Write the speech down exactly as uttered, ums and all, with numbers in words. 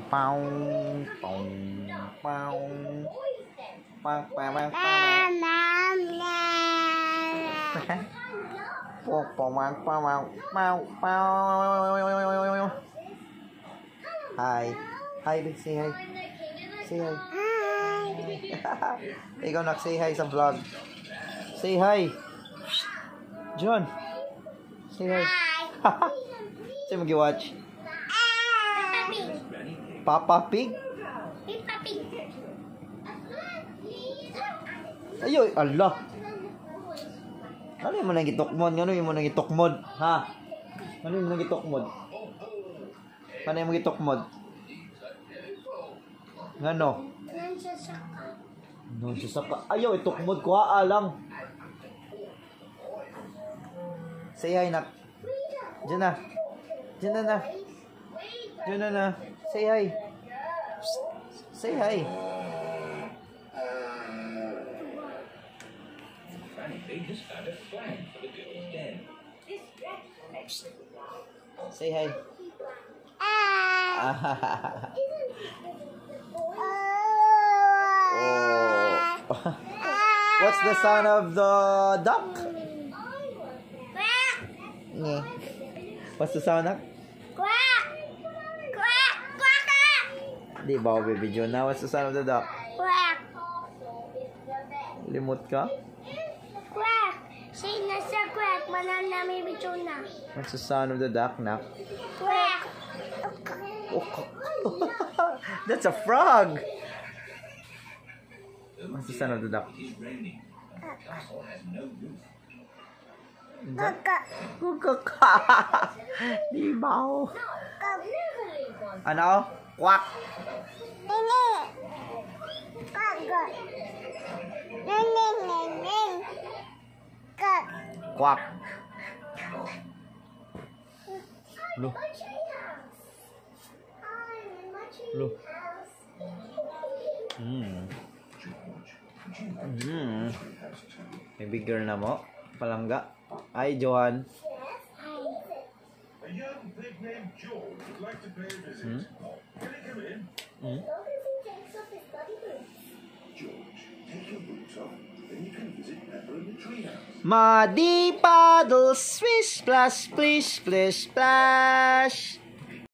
Pow, pow, pow. Pow, pow, pow, pow. Pow, pow, pow, pow, pow, pow. Hi. Hi, big say hi. Say hi. Ikaw nag-say hi sa vlog. Say hi. John. Say hi. Say mag-watch. Papa Pig? Peppa Pig. Ayoy, Allah. Ano yung mo nang gitukmod? Ano yung mo nang gitukmod? Ha? Ano yung mo nang gitukmod? Ano yung mo gitukmod? Ngano? Nandiyan sa ka. Nandiyan sa ka. Ayaw, itukmod ko ha, lang. Say hi, nak. Diyan na. Diyan na na. Diyan na na. Say hi. Say hi. Say hi. Ah. Oh. What's the sound of the duck? Quack. Yeah. What's the sound of? Quack. Quack. Quack. Di ba ako bibidyo na? What's the sound of the duck? Quack. Limot ka? Quack. Say na sa quack. Manan na may bicho na. What's the sound of the duck, nak? Quack. Oh, that's a frog! What's the sound of the duck? Kaka. Kukaka! Di ba ako? Ano? Quack! Nene. Kaka. Nene, nene. Kak. Quack! Lo. Lo. Hmm. Hmm. May big girl na mo. Palangga. Ay, Johan. Hmm? Hmm? Muddy paddle, swish, splash, splish, splish, splash.